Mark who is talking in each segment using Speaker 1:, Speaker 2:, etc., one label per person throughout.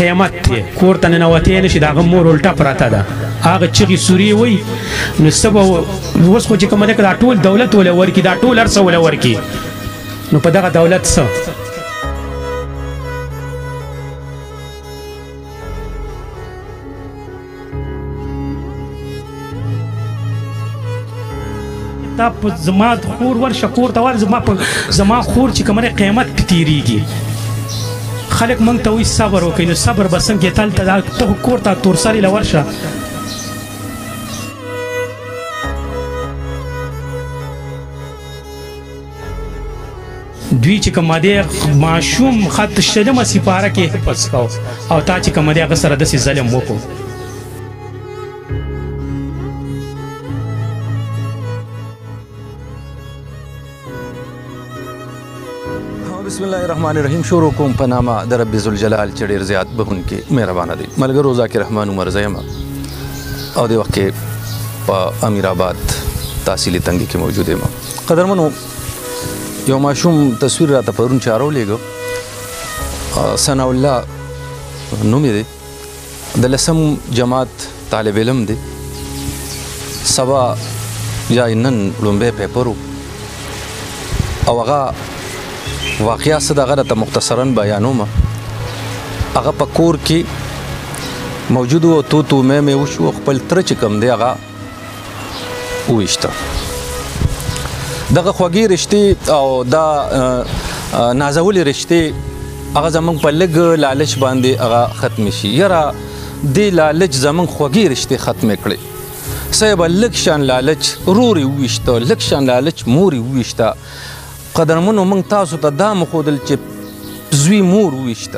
Speaker 1: قیامت دی کور ته ننوتی نه شي د هغه مور الټه پرته ده هغه چغې سورې وایي نو څه به اوس خو چې کومه ده که دا ټول دولت وله ورکړي دا ټول هر څه وله ورکړي نو په دغه دولت څه دا زما خور ورشه کور ته ور زما خور چې کومه قیامت پې تېرېږي خلک موږ ته وایي صبر وکړئ نو صبر به څنګه تلته ته کور ته تورسرې له ورشه دوی چې کومه دی ماشوم خط شلمه سپاره کې حفظ کو او تا چې کومه دی هغه سره داسې ظلم وکړو
Speaker 2: بسم الله الرحمن الرحیم شروع کوم په نامه د رب ذوالجلال چې ډېر زیات بخونکي مهربانه دی ملګرو ذاکر رحمان عمر زه یم او دې وخت کې په امیر آباد تحصیلي تنګي کې موجود یم قدرمنو یو ماشوم تصویر راته پرون چا راولېږه ثناء الله نوم یې دی د 10م جماعت طالب علم دی سبا یا نن لومبی پیپر و او هغه واقعیا څه دغه راته مختصرا بیانوم هغه په کور کې موجود و تو مې وشو خپل تره چې کوم دی هغه وویشته دغه خوږې رشتې او دا نازولې رشتې هغه زموږ په لږ لالچ باندې هغه ختمې شي یاره دې لالچ زموږ خوږې رشتې ختمې کړې صاحب لږ شان لالچ رور یې وویشته لږ شان لالچ مور یې وویشته قدرمنو موږ تاسو ته دا مښودل چې زوی مور وویشته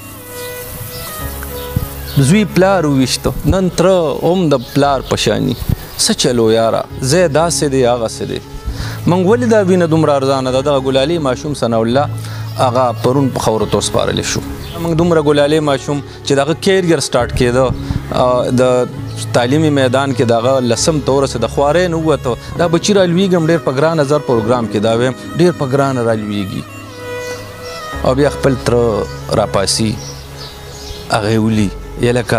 Speaker 2: زوی پلار وویشته نن تره هم د پلار په شاني څه چلو یاره ځای داسې دی هغسې دی موږ ولې دا وینه دومره ارزانه ده دغه ګلالي ماشوم ثناء الله هغه پرون په خاورو ته وسپارلی شو موږ دومره ګلالي ماشوم چې دغه کیریر سټارټ کېده د تعلیمي میدان کې دغه 10م ته ورسېد د خوارۍ نه ووته دا بچي رالویږي هم ډېر په ګران نظر پروګرام کې دا ویم ډېر په ګرانه رالویږي او بیا خپل تره راپاسي هغه یې ولي یې لکه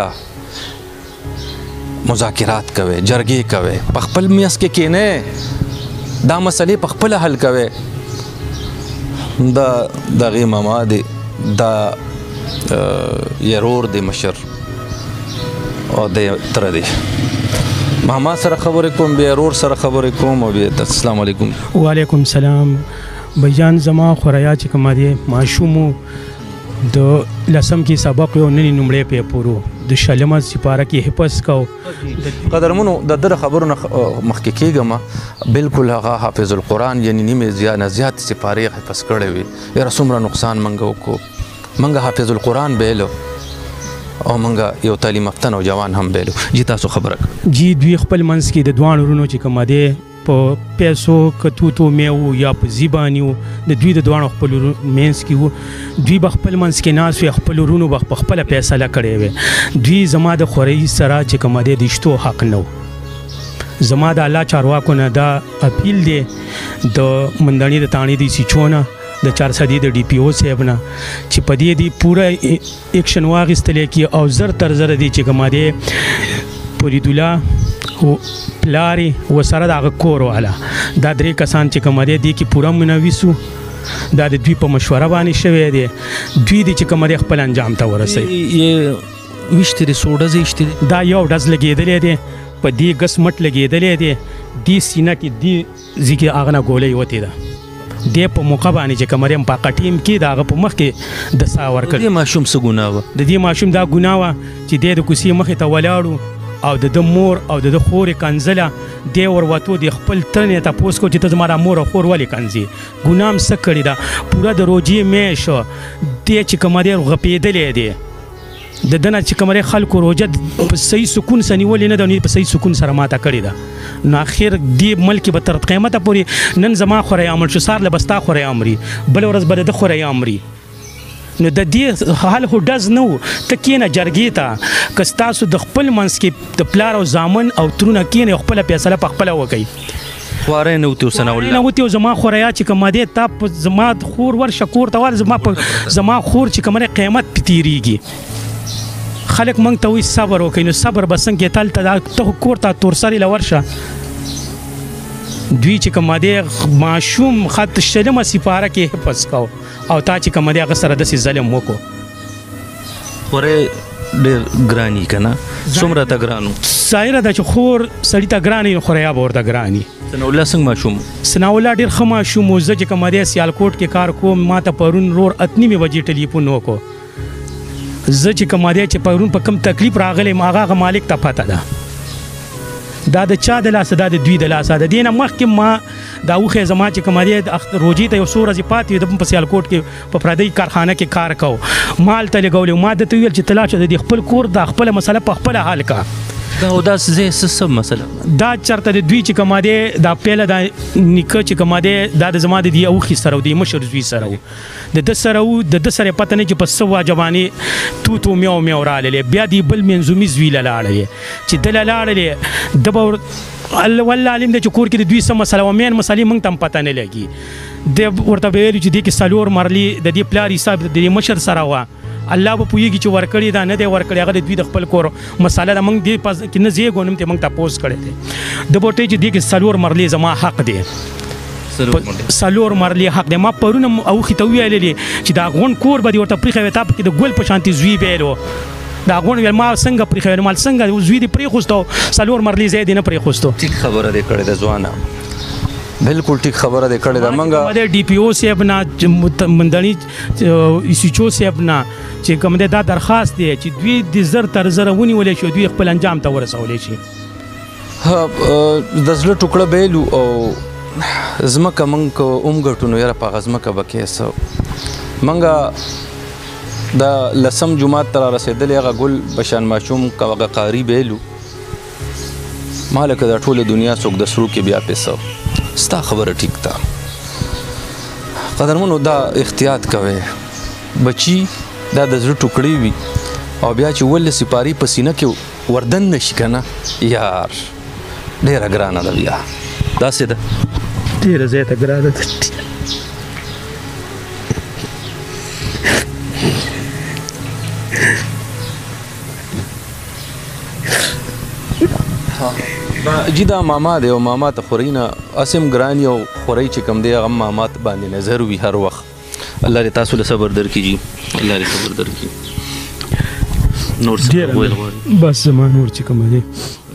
Speaker 2: مذاکرات کوئ جرګې کوئ په خپل میس کې کښېنئ دا مسلې په خپله حل کوئ دا دغې ماما دی دا یرور دی مشر او د تره دی ماما سره خبرې کوم بیا ورور سره خبرې کوم او بیا السلام علیکم
Speaker 1: وعلیکم السلام بھیجان زما خوریا چې کومه دی ماشومو د 10م کې سبق یو نننی نومړی پیپر و د شلمه سپاره کې حفظ کو
Speaker 2: قدرمنو د ده خبرو نه مخکې کېږم بلکل هغه حافظ القرآن یعنې نیمې نه زیات سپارې حفظ کړی وي یاره څومره نقصان موږ وکړو موږ حافظ القرآن بیلو او موږ یو تعلیم یافته نوجوان هم بیلو جی تاسو خبره
Speaker 1: جی دوی خپل منځ کې د دواړو وروڼو چې کومه دی په پیسو که توتو میو یا په زی باندې و د دوی د دواړو خپل منځ کې و دوی به خپل منځ کې ناست وي خپل وروڼو به په خپله فیصله کړې وي دوی زما د خورۍ سره چې کومه دی د شتو حق نه و زما د الله چارواکو نه دا اپیل دی د مندڼي د تاڼي د سیچو نه د 400 د ډي پی او صاحب نه چې په دې دی پوره ایکشن واخیستلی کي او زر تر زره دی چې کومه دی فرید الله پلارې ورسره د هغه کور والا دا 3 کسان چې کومه دی دې کې پوره منوس وو دا د دوی په مشوره باندې شوی دی دوی د چې کومه دی خپل انجام ته ورسوي
Speaker 2: ویشتې دی څو ډزې ایشتې دی
Speaker 1: دا یو ډز لګېدلی دی په دې ګس مټ لګېدلی دی دې سینه کې دې ځای کې هغه نه ګولۍ وتې ده دې په موقع باندې چې کومه دی په هغه ټیم کې د هغه په مخ کې د ساه ورکړ
Speaker 2: د دې ماشوم څه ګناه وه
Speaker 1: د دې ماشوم دا ګناه وه چې دی د کوڅې مخې ته ولاړو او د مور او د خورې کنځله دی وروتو د خپل تره نه تپوس کو چې ته زما د مور او خور ولې کنځې ګناه هم څه کړې ده پوره د روجې میاشت دی چې کومه دی غپېدلی دی د ده نه چې کومه دی خلکو روجه په صحیح سکون سره نیولې نه ده په صحیح سکون سره ماته کړې ده نو اخر دې ملک به تر قیامته پورې نن زما خورۍ عمل شو سهار له به ستا خورۍ عمري بله ورځ به د ده خورۍ عمري نو د دې حال خو ډز نه و ته کښېنه جرګې ته که ستاسو د خپل منځ کې د پلار او زامن او ترونه کښېنئ او خپله فیصله په خپله وکئ
Speaker 2: خواری نه وتې ثناء الله
Speaker 1: نه وتې او زما خوریا چې کومه دی تا په زما خور ورشه کور ته ور زما خور چې کومه دی قیامت پې تېرېږي خلک موږ ته وایي صبر وکړئ نو صبر به څنګه کې تلته ته کور ته تورسرې له ورشه دوی چې کوم دی ماشوم خط شلمه سپاره کې حفظ کو او تا چې کوم دی هغه سره داسې ظلم وکړو
Speaker 2: خورې ډېر ګراني که نه څومره ته ګرانو
Speaker 1: ظاهره ده چې خور سړي ته ګرانې نو خوریا به ورته ګراني
Speaker 2: ثناءالله څنګه ماشوم
Speaker 1: ثناءالله ډېر ښه ماشوم و زه چې کوم دی سیالکوټ کې کار کوم ما ته پرون رور 8:30 بجې ټلیفون وکړو زه چې کوم دی چې پرون په کوم تکلیف راغلی م هغه مالک ته پته ده دا د چا د لاسه دا د دوی د لاسه د دې نه مخکې ما دا وښې زما چې کوم دی روجې ته یو څو ورځې پاتې وې د په سیالکوټ کې په پردۍ کارخانه کې کار کوو مال ته لګولې ما درته وویل چې ته لاړ شه د دې خپل کور دا خپله مسله په خپله حل کا
Speaker 2: دا څه مسله
Speaker 1: دا چرته د دوی چې کوم دی دا پیله دا نیکه چې کوم دی دا د زما د دې اوښي سره و د مشر زوی سره و د ده سره و د ده سره یې پته نه چې په څه واجبانې تو میو میو راغلی بیا دې بل منظومي زوی له لاړلی چې ده له لاړلی ده به والله عالم دی چې کور کې د دوی څه مسله وه مین مسلې موږ ته هم پته نه لګي دی ورته به ویلي چې دې کې 4 مرلي د دې پلار حساب د دې مشر سره وه الله به پوهېږي چې ورکړي دا نه دی ورکړی هغه د دوی د خپل کور مساله ده موږ دې کې نه زیږو نوم ته موږ تپوس کړی دی ده به ورته چې دې کې 4 مرلې زما حق دی 4 مرلې حق دی ما پرونه اوښې ته وویلې چې دا غونډ کور به دې ورته پرېښی وی تا پکې د ګل په شانتې زوی ویلو دا غونډ ویل ما څنګه پرېښی ویل مال څنګه زوی دې پرېښوستو 4 مرلې ځای دې نه پرېښوستو
Speaker 2: ټیک خبره دې کړې ده ځوانه بالکل ټیک خبره دې کړې ده منګه
Speaker 1: ډي پی او صاحب نه مندني ایسیچو صاحب نه چې کوم دا درخواست دی چې دوی د زر تر زر ونیولې شي دوی خپل انجام ته ورسولې شي
Speaker 2: د زړه ټوکړه بیلو او ځمکه موږ ګټو نو یاره په هغه ځمکه به کیسه منګه د لسم جماعت ته رارسېدلې هغه ګل بشان ماشوم هغه قاري بیلو ما لکه د ټوله دنیا څوک د سرو کې بیا پیسه ستا خبره ټیک ده قدرمنو دا احتیاط کوئ بچي دا د زړه ټوکړې وي او بیا چې ولې سپاري په سینه کې وردن نشي که نه یار ډېره ګرانه ده بیا داسې ده
Speaker 1: ډېره زیاته ګرانه ده
Speaker 2: جی دا ماما دی او ماما ته خوري نه اسم ګراني او خوري چې کم دی هغه ماما ته باندې نظر وي هر وخت الله دې تاسو له صبر درکړي جی الله دې صبر درکړي نور څه ویل غواړي
Speaker 1: بس زما نور چې کوم دی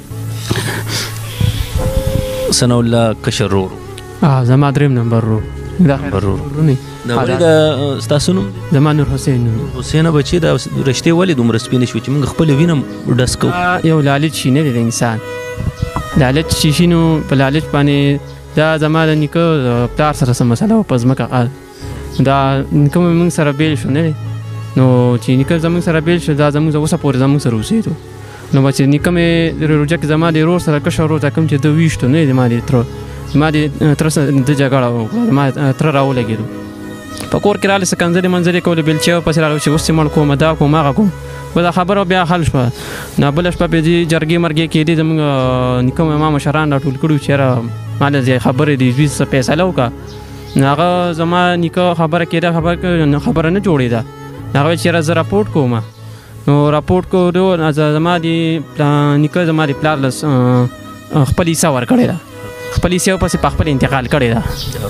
Speaker 2: ثناءالله کشر ورو
Speaker 3: زما دریم نمبر ورو دا ورونی
Speaker 2: دا ولې دا ستاسو نوم
Speaker 3: زما نور حسین
Speaker 2: حسین بچي دا رشتې ولې دومره سپینې شوې چې موږ خپل وینم ډس کوو
Speaker 3: یو لالچ شي نه دی د انسان لالچ چې شي نو په لالچ باندې دا زما د نیکه پلار سره څه مسله وه په ځمکه دا نیکه موږ سره بیل شو نه دی نو چې نیکه زموږ سره بیل شو دا زموږ اوسه پورې زموږ سره اوسېدو نو چې نیکه مې روژه کې زما د ورور سره کشر ورور ته کوم چې ده ویشتو نه دی زما د تره سره د جګړه وکړه زما تره راولګېدو په کور کې راغلې څه کنځلې منځلې کولې بېلچې پسې راغلې چې اوس یې مړ کوم دا کوم هغه کوم خو دا خبره بیا حل شوه نو بله شپه بیا دې جرګې مرګې کېدې زموږ نیکه ما مشران راټول کړي چې یاره ما له خبرې دې زوی څه فیصله وکړه نو هغه زما نیکه خبره کېده خبره نه جوړېده هغه ویل چې یاره زه راپورټ کوم نو راپورټ کړو زما د نیکه زما د پلار له خپل حصه ورکړې ده خپل حصې پسې په خپل انتقال کړې ده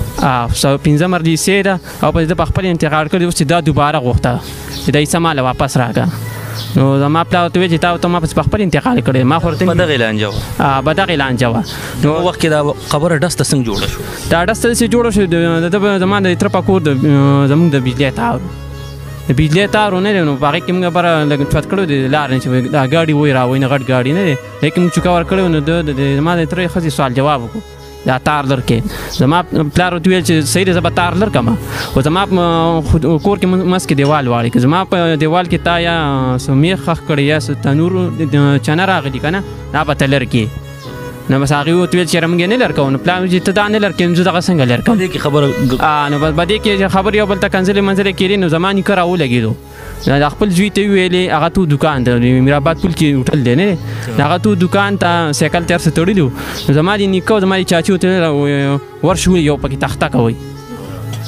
Speaker 3: 15 مرلې حصې ده او پسې ده په خپل انتقال کړې اوس چې دا دوباره غوښته چې دا حصه ماله واپس راکړه نو زما پلار ورته ویل چې تا ما پسې په خپل انتقال کړې ما خو ورته
Speaker 2: په دغې لانجه وه
Speaker 3: په دغې لانجه وه
Speaker 2: نو وخت کې دا خبره ډسته څنګه جوړه شوه
Speaker 3: دا ډسته داسې جوړه شوه زما د تره په کور زموږ د بجلۍ تار د بجلۍ تار ونه دی نو په هغې کې موږ بره لږ چوت کړی دی لار نه چې دا ګاډي وایي راوایي نه غټ ګاډي نه دی لیکن موږ چوکه ورکړی نو زما د ترې ښځې سوال جواب وکړو دا تار لر کې زما پلار ورته ویل چې صحیح دی زه به تار لر کړم خو زما کور کې منځ کې دیوال واړی که زما په دیوال کې تا یا څه میخ خښ کړی یا څه تنور چنه راغلي که نه دا به ته لر کې نو بس هغې ورته ویل چې یاره موږ یې نه لر کوو نو پلار چې ته دا نه لر کوې نو زه دغه څنګه لر کوم
Speaker 2: دې کې خبره
Speaker 3: نو بس په دې کې خبرې یو بل ته کنځلې منځلې کېدې نو زما نیکه راولګېدو د خپل زوی ته ویلې هغه تو دکان ته میرآباد پل کې هوټل دی نه هغه تو دکان ته سایکل تر څه تړلي وو زما د نیکه زما د چاچي ورته ورشو یو پکې تخته کوئ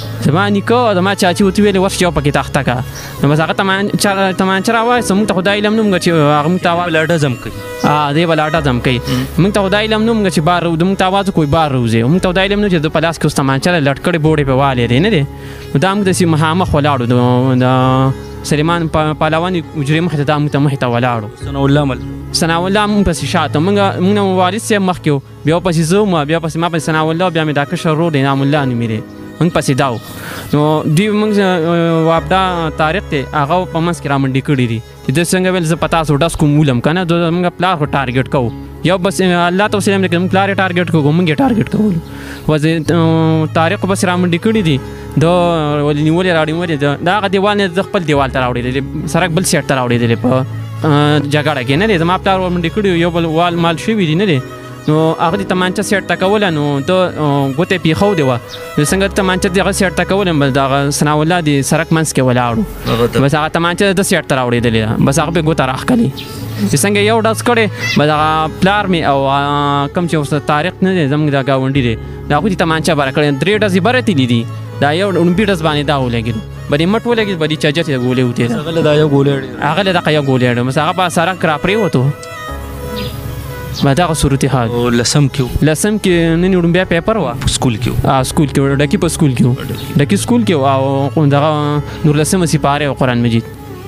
Speaker 3: زما نیکه زما چاچي ورته ویلې ورشه یو پکې تخته کړه. نو بس هغه تمانچه راوایسته موږ ته خو دا علم نه موږ چې هغه موږ ته
Speaker 2: به لاټه زم کوي
Speaker 3: دی به لاټه زم کوي. موږ ته خو دا علم نه موږ چې بار موږ ته آواز کوي بار روزي. موږ ته دا علم نه چې د په لاس کې اوس تمانچه لټ کړې بوډۍ پې والې دی نه دی. نو دا موږ داسې مخامخ ولاړو د سلیمان پهلوان حجرې مخې ته دا موږ ته مخې ته ولاړو. ثناء الله موږ پسې شاته موږ نه والد صاحب مخکې وو بیا پسې زه وم بیا پسې ما پسې ثناء الله بیا مې دا کشر ورور دی انعام الله نومې دی موږ پسې دا وو. نو دوی موږ وابدا طارق دی هغه په منځ کې رامنډې کړي دي چې دوی څنګه ویل زه په تاسو ډس کوم ولم که نه موږ پلار خو ټارګېټ کوو یو بس الله ته وسلم دی که موږ پلار یې ټارګېټ کوو موږ یې ټارګېټ کوو. طارق پسې رامنډې کړي دي د ولې نیولې راوړې د هغه دیوال نه د خپل دیوال ته راوړېدلې سړک بل سیټ ته راوړېدلې په جګړه کې نه دی. زما پلار ورمنډې کړي یو بل وال مال شوي دي نه دی. نو هغه د تمانچه سیټ ته کوله نو ته ګوتې پېښودې وه نو څنګه تمانچه دغه سیټ ته کوله بس دغه ثناء الله د سړک منځ کې ولاړو بس هغه تمانچه د سیټ ته راوړېدلې ده بس هغه پې ګوته راښکلې چې څنګه یو ډز کړې بس هغه پلار مې او کوم چې اوس طارق نه دی زموږ دا ګاونډي دی د هغوی د تمانچه بره کړې 3 ډزې بره تللي دي دا یو ړومبي ډز باندې دا ولګېدو بلې مټ ولګېد بلې چجت یې ګولې وتېده هغه له دغه یو ګولې بس هغه په سړک را پرېوتو ما دغه صورت حال
Speaker 2: لسم
Speaker 3: کې نن ړومبی پیپر وه
Speaker 2: سکول کې
Speaker 3: سکول کې ډکي په سکول کې و ډکي سکول کې و او دغه نورلسمه سپارې او قرآن مجید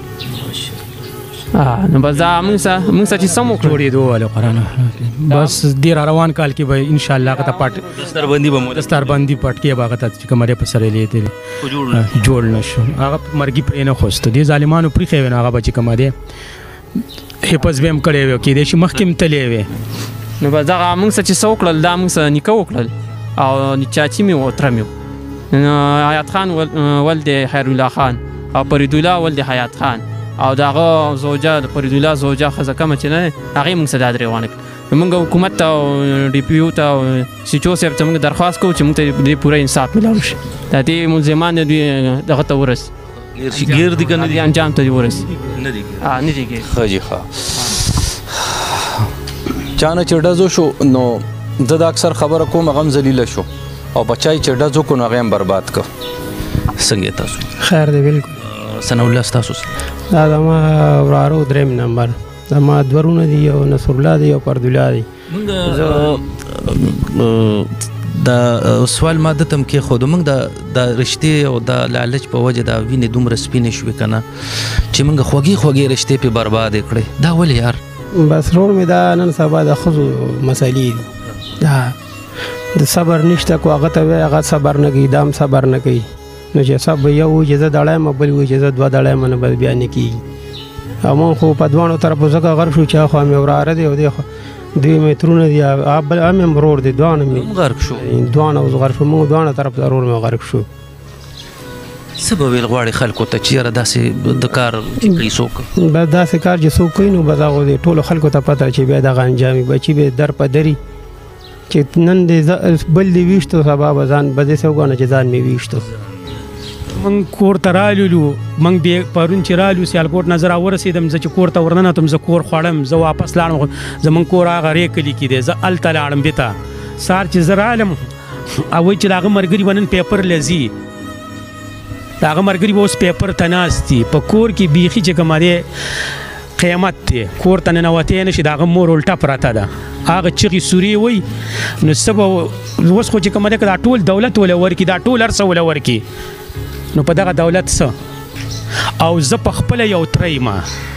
Speaker 3: نو بس دا موږ سره چې سم وکړو
Speaker 1: جوړېدو والے قرآن بس دې را روان کال کې به انشاءالله هغه ته پټ دستربندي پټ کې به هغه ته چې کوم دی په سره لیدلې جوړ نه شو هغه مرګي پرې نه خوستو دې ظالمانو پرېښی وی نو هغه به چې کوم دی حفظ به هم کړی وی کېدای شي مخکې هم تللی وی
Speaker 3: نو بس دغه موږ سره چې څه وکړل دا موږ سره نیکه وکړل او چاچي مې و تره مې و حیات خان ولد خیرالله خان او فریدالله ولد حیات خان او دغه زوجه د فریدالله زوجه ښځه کومه چې نه هغې موږ سره دا درې وانه کړل موږ حکومت ته او ډي پي او ته او سیچو صاحب ته موږ درخواست کوو چې موږ ته دې پوره انصاف میلاو شي دا دې ملزمان دوی دغه ته ورسي
Speaker 2: ګیر دي که نه دي
Speaker 3: انجام ته دې ورسي
Speaker 2: نه دي
Speaker 3: ګیر
Speaker 2: ښه جي ښه چا نه چې ډز وشو نو زه د اکثر خبره کوم هغه هم ذلیله شو او بچا یې چې ډز وکړو نو هغه هم برباد کړ څنګه تاسو
Speaker 4: خیر دی بالکل
Speaker 2: ثناء الله ستاسو
Speaker 4: دا زما وراره درېیم نمبر زما دوه ورونه دي یو نصر الله دی یو فردالله دی
Speaker 2: دا سوال ما دته هم کېښودو موږ د رشتې او د لالچ په وجه دا وینې دومره سپینې شوې که نه چې موږ خوږې رشتې پې بربادې کړې دا ولې یار
Speaker 4: بس رور مې دا نن سبا د ښځو مسلې دي دا د صبر نشته کو هغه ته وایي هغه صبر نه کوي دا هم صبر نه کوي نو چې سب یو وایي چې زه دړی یم بل وایي چې زه دوه دړی یم نه بس بیا نه کېږي او مونږ خو په دواړو طرفو ځکه غرق شو چې هخوا مې وراره دی او دی دوی مې ترونه دي بل هم مې ورور دی دواړه مې
Speaker 2: غرق شو
Speaker 4: دواړه اوس غرق شو مونږ دواړه طرف ته ورور مې غرق شو
Speaker 2: څه به ویل غواړې خلکو ته چې یاره داسې د کار چې کوي څوک
Speaker 4: بس داسې کار چې څوک کوي نو بس هغو د ټولو خلکو ته پته چې بیا دغه انجامي بچي به در په دري چې نن دې بل دې ویشتو سبا به ځان به داسې وګڼه چې ځان مې ویشتو
Speaker 1: موږ کور ته رالولو موږ بیا پرون چې رالو سیالکوټ نه زه راورسېدم زه چې کور ته ورننوتم زه کور خوړم زه واپس لاړم زموږ کور هغه ری کلي کې دی زه هلته لاړم بېرته سهار چې زه رالم او وایي چې د هغه ملګري به نن پیپر له ځي د هغه ملګري به اوس پیپر ته ناست دي په کور کې بیخي چې کومه دی قیامت دی کور ته ننوتی نه شي د هغه مور الټه پرته ده هغه چغې سورې وایي نو څه به اوس خو چې کومه دی که دا ټول دولت وله ورکړي دا ټول هر څه وله ورکړي نو په دغه دولت څه او زه په خپله یو تریم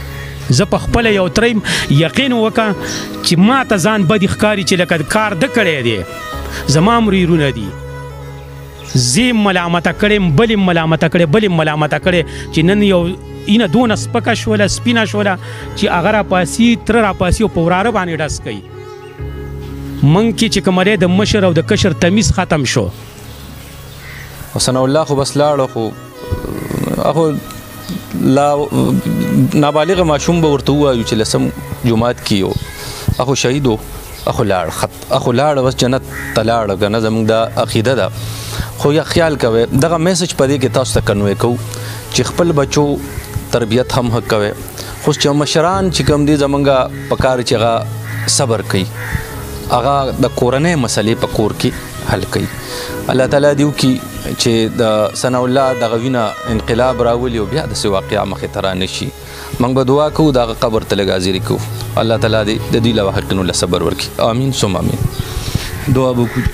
Speaker 1: یقین وکړه چې ما ته ځان بدې ښکاري چې لکه کار ده کړی دی زما مریرونه دي زه ملامته کړم بل ملامته کړې چې نن یو اینه دونه سپکه شوله سپینه شوله چې هغه راپاسي تره راپاسي او په وراره باندې ډز کوي منږ کې چې کومه دی د مشر او د کشر تمیز ختم شو
Speaker 2: ثناء الله خو بس لاړه خو اخو لا نابالغه ماشوم به ورته ووایو چې لسم جماعت کې یو اخو شهید و اخو لاړه بس جنت ته لاړه که نه زموږ دا عقیده ده خو یا خیال کوئ دغه میسج په دې کې تاسو ته کنوی کوو چې خپل بچو تربیت هم حق کوئ خو چې مشران چې کوم دي زموږ په کار چې هغه صبر کوي هغه د کورنۍ مسلې په کور کې حل کوي. الله تعالی دې وکړي چې د ثناء الله دغه وینه انقلاب راولي او بیا داسې واقعه مخې ته رانه شي. موږ به دعا کوو دغه قبر ته لږ حاضري کوو. الله تعالی دې د دوی له حقونو له صبر ورکړي. آمین ثم آمین. دعا به وکړو.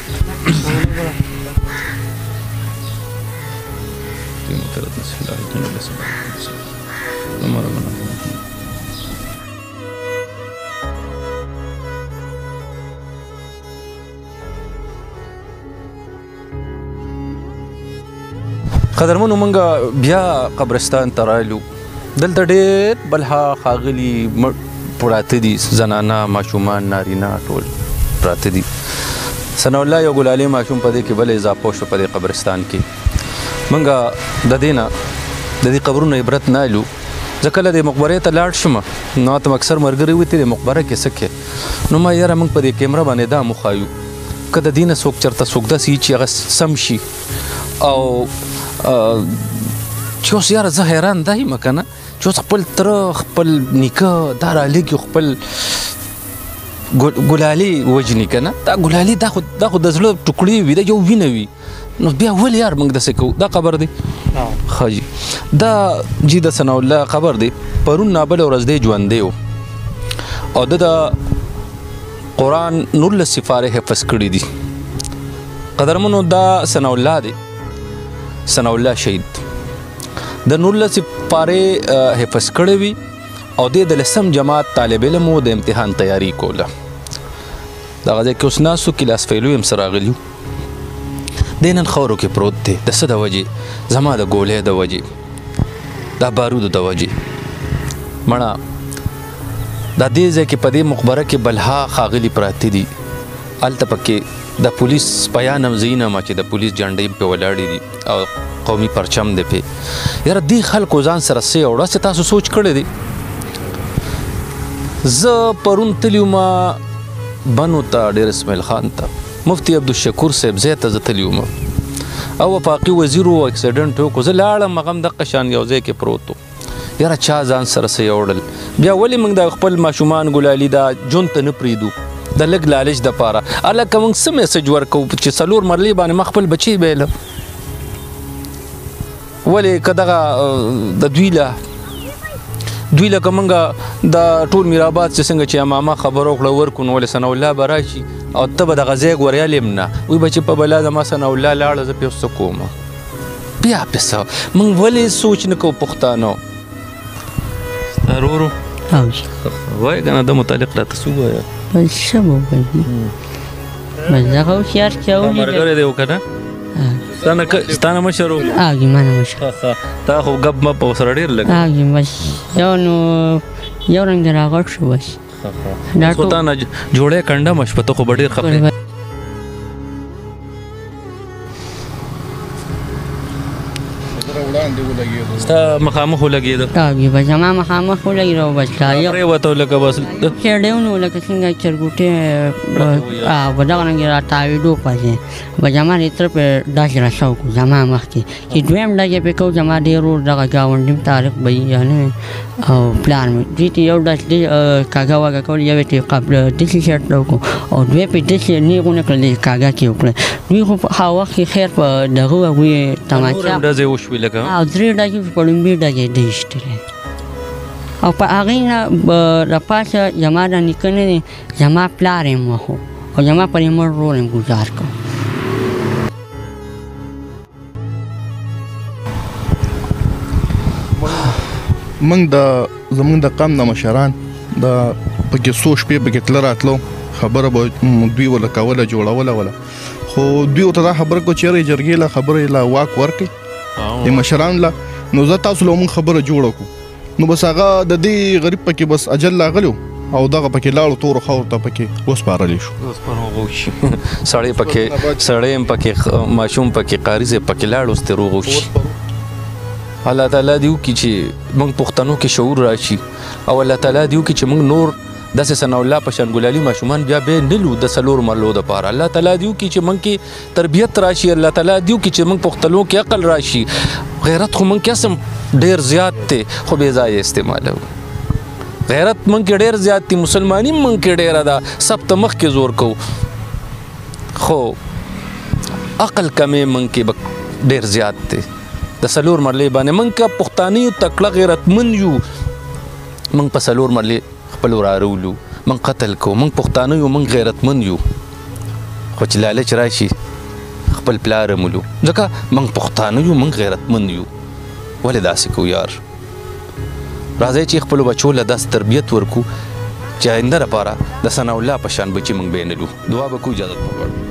Speaker 2: قدرمنو مونږ بیا قبرستان ته رالو. دلته ډېر بلها ښاغلي پراته دي، زنانه، ماشومان، نارینه ټول پراته دي. ثناء الله یو ګلالي ماشوم په دې کې بل اضافه شو په دې قبرستان کې. مونږ د دې نه د دې قبرونو عبرت نه لو. زه کله د مقبرې ته لاړ شم نو ته اکثر ملګري وي د مقبره کې څه کې نو ما یاره موږ په دې کیمره باندې دا مخایو که د دې نه څوک چېرته څوک داسې چې هغه سم شي او چې اوس یاره زه حیران دا یم که نه چې اوس خپل تره خپل نیکه دا رالېږي خپل ګلالي وجني که نه دا ګلالي دا خو د زړه ټوکړې وي دا یو وینه وي نو بیا ولې یار موږ داسې کوو. دا قبر دی ښه جي دا جي د ثناء الله قبر دی. پرون نابله ورځ دی ژوندی و او د قرآن 19 سپارې حفظ کړي دي. قدرمنو دا ثناء الله دی، ثناء الله شهید د 19 سپارې حفظ کړي وي او د 10 جماعت طالب علم و د امتحان تیاری کوله. دغه ځای کې اوس ناستو کلاس فیلو هم سره راغلي دی نن خاورو کې پروت دی. د څه د وجې؟ زما د ګولۍ د وجې، دا بارودو د وجې. مړه دا دې ځای کې په دې مقبره کې بلها ښاغلي پراته دي. هلته پکې د پولیس پیان هم زه ینم چې د پولیس جنډۍ پې ولاړې دي او قومي پرچم دی پې. یاره دې خلکو ځان سره څه یوړه چې تاسو سوچ کړی دی. زه پرون تللی وم بنو ته ډېر اسماعیل خان ته مفتی عبدالشکور صاحب ځای ته زه تللی وم او وفاقي وزیر و اکسیډنټ وکړو. زه لاړم هغه هم دقه شان یو ځای کې پروت و. یاره چا ځان سره څه یوړل بیا ولې موږ د خپل ماشومان ګلالي دا ژوند ته نه پرېږدو د لږ لالچ دپاره. هلکه موږ څه میسج ورکوو چې 4 مرلې باندې ما خپل بچی بیله ولې که دغه د دوی لکه موږ د ټول میرآباد چې څنګه چې امامه خبره وکړه ورکو نو ولې ثناء الله به راشي او ته به دغه ځای ورېل یم نه وایي به چې په بلا زما ثناء الله لاړه زه پې اوس څه کوم بیا پې څه موږ ولې سوچ نه کوو پښتانه. ستا ورورو وایه که نه د متعلق راته څه ووایه
Speaker 5: بس څه به وکړي بس دغه هوښیار چې
Speaker 2: ملګری دی و که نه ستانه مشر و
Speaker 5: آګي ما نه مشر
Speaker 2: تا خو ګپ مپ ورسره ډېر لګ
Speaker 5: آګي بس یو رنګ د راغټ شو بس
Speaker 2: خو تا نه جوړی کنډه مه شپه ته خو به ډېر خفې ستا مخامخ ولګېده
Speaker 5: آګي بس زما مخامخ ولګېده او بس
Speaker 2: پرېوته لکه بس
Speaker 5: چېرډی ونیو لکه څنګه چرګوټې په دغه رنګ یې راتاوېدو پسې به زما د تره پې داسې رسه وکړو زما مخکې چې دویم ډز یې پې کوو زما ډېر ورور دغه ګاونډي طارق به وي یا نه او پلار مې دوی ته یو ډز کاږه واږه کول یو یې ته داسې شرط وکړو او دوی پې داسې نیغونه کړل کاږه کې وکړه دوی خو په هغه وخت کې خیر په دغه هغوی تماچا
Speaker 2: ډزې وشوې لکه
Speaker 5: او 3 ډزې په لومبي ډزې دی ایستلی او په هغې نه د پاسه زما د نیکه نه دی زما پلار یې وخو او زما پر یې مړ ورور یې ګزار کړو.
Speaker 6: زمونږ د قام د مشران د پکې څو شپې پکې تله راتلو خبره به دوی وله کوله جوړوله وله خو دوی ورته دا خبره کړو چې یاره جرګې له خبرې له واک ورکړئ د مشرانو له نو زه تاسو له مونږ خبره جوړه کړو نو بس هغه د دې غریب پکې بس اجل لاغلی او دغه پکې لاړو تورو خاورو ته پکې وسپارلی شو.
Speaker 2: سړی هم پکې ماشوم پکې قاري ځای پکې لاړ اوس ترې روغ وشي. الله تعالی دې وکړي چې موږ پښتنو کې شعور راشي او الله تعالی دې وکړي چې موږ نور داسې ثناء الله په شان ګلالي ماشومان بیا نه لو د 4 مرلو دپاره. الله تعالی دې وکړي چې موږ کې تربیت راشي. الله تعالی دې وکړي چې موږ پښتنو کې عقل راشي. غیرت خو موږ کې اسم ډېر زیات دی خو بې ځایه استعمالوو. غیرت موږ کې ډېر زیات دی مسلماني موږ کې ډېره ده سب ته مخکې زور کوو خو عقل کمې موږ کې به ډېر زیات دی د څلور مرلې باندې موږ که پښتانه یو تکړه غیرتمند یو موږ په څلور مرلې خپل وراره ولو موږ قتل کوو موږ پښتانه یو موږ غیرتمند یو خو چې لالچ راشي خپل پلار هم ولو ځکه موږ پښتانه یو موږ غیرتمند یو ولې داسې کوو یار راځئ چې خپلو بچو له داسې تربیت ورکو چې آینده لپاره د ثناء الله په شان بچي موږ بینلو دعا به کوو اجازت وغواړو